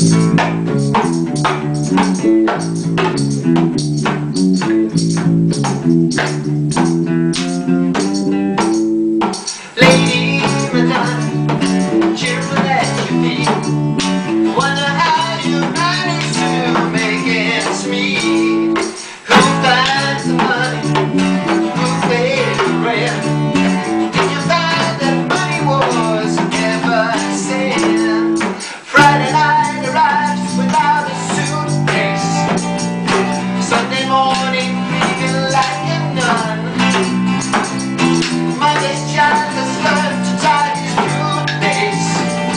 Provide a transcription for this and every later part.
Lady Madonna, cheerful as you be. Wonder how you manage to make ends meet. Who finds the money? Who pays the rent? Did you find that money was ever sent? Friday night arrives without a suitcase. Sunday morning leaving like a nun. Monday's child has learned to tie his suitcase.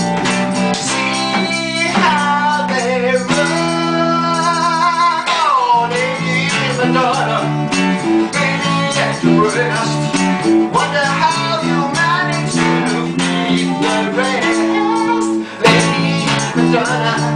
See how they run. Oh, Lady Madonna, baby at your breast. Wonder how you manage to keep the rest. Lady Madonna.